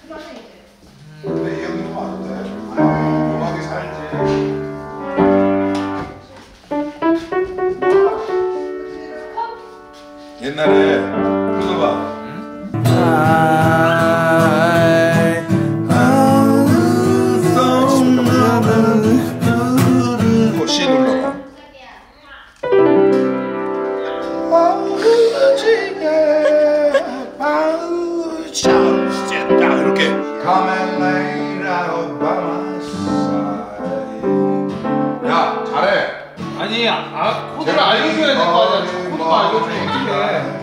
근데 이 형님 와도 돼. 음악이 살지. 옛날에 이거 봐. C 눌러봐. 딱 이렇게. Come and lay down by my side. 야, 잘해. 아니, 코드를 알려줘야 될 거 아니야. 코드만 알려주면 어떡해.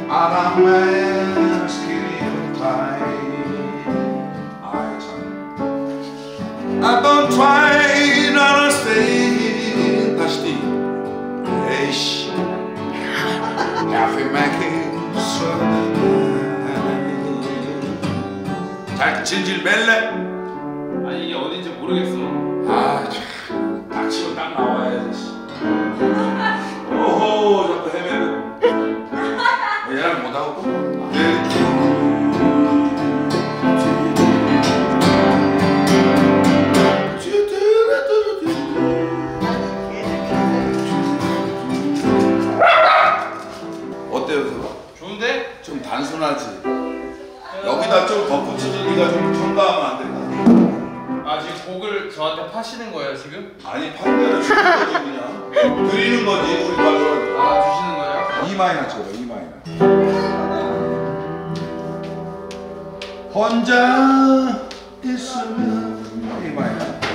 I don't try not to stay. 다시 뒤. 에이씨. Happy making 잘 질질 멜래? 아니, 이게 어딘지 모르겠어. 아, 참. 딱 치고 딱 나와야지. 오호, 자꾸 헤매네. 얘랑 못하고. 어때요? 좋은데? 좀 단순하지? 여기다 좀 덧붙이지. 네가 좀 첨가하면 안 될까? 아, 지금 곡을 저한테 파시는 거예요, 지금? 아니, 판결을 주는 거지 그냥. 드리는 거지 우리 가서. 아, 주시는 거예요? E 마이너 쳐봐. E 마이너. 혼자 있으면 E 마이너.